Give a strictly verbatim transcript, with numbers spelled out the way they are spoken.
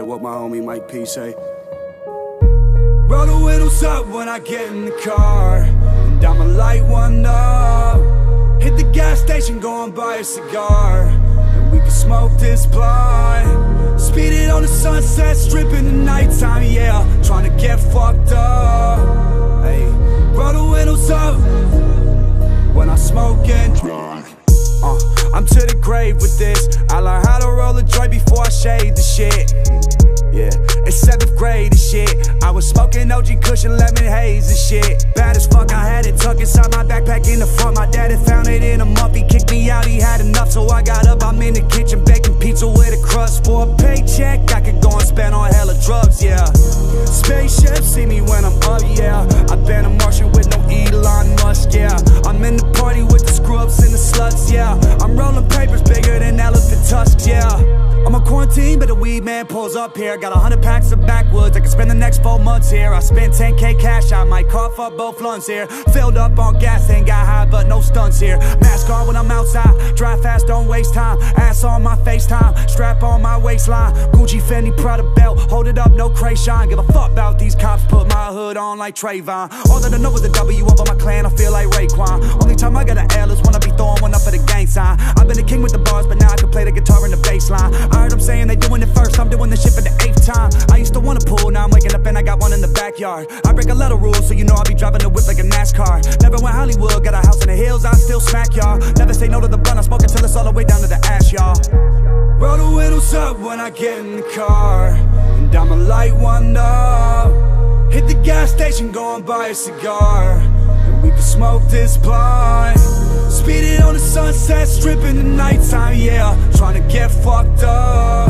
what my homie Mike P say. Roll the windows up when I get in the car, and I'ma light one up. Hit the gas station, go and buy a cigar, and we can smoke this blunt. Speed it on the Sunset Strip in the nighttime, yeah. Tryna get fucked up. Hey, roll the windows up when I smoke and drink. Uh, I'm to the grave with this. I learned how to roll a joint before I shade the shit. Yeah, it's seventh grade and shit. I was smoking O G Kush and lemon haze and shit. Bad as fuck, I had it tucked inside my backpack in the front. My dad had found it in a month. He kicked me out, he had enough. So I got up, I'm in the kitchen baking pizza with a crust. For a paycheck, I could go and spend on hella drugs, yeah. Spaceship, see me when I'm up, yeah. I've been a Martian with no Elon Musk, yeah. I'm in the party with the scrubs and the sluts, yeah. I'm rolling papers bigger than elephant tusks, yeah. I'm on quarantine, but the weed man pulls up here. Got a hundred packs of backwoods, I can spend the next four months here. I spent ten K cash, I might cough up both lungs here. Filled up on gas, ain't got high, but no stunts here. Mask on when I'm outside, drive fast, don't waste time. Ass on my FaceTime, strap on my waistline. Gucci, Fendi, Prada belt, hold it up, no Krayshawn. Give a fuck about these cops, put my hood on like Trayvon. All that I know is the W up on my clan, I feel like Raekwon. Only time I got an L is when I be throwing one up for the gang sign. I've been a king with the bars, but now I can play the guitar and the bass line. I heard them saying they doing it first, I'm doing this shit for the eighth time. I used to wanna pool, now I'm waking up and I got one in the backyard. I break a lot of rules, so you know I be driving the whip like a NASCAR. Never went Hollywood, got a house in the hills, I still smack y'all. Never say no to the blunt, I smoke until it's all the way down to the ash, y'all. Roll the windows up when I get in the car, and I'ma light one up. Hit the gas station, go and buy a cigar, and we can smoke this blunt. Speed it on the Sunset Strip in the nighttime, yeah. Tryna get fucked up.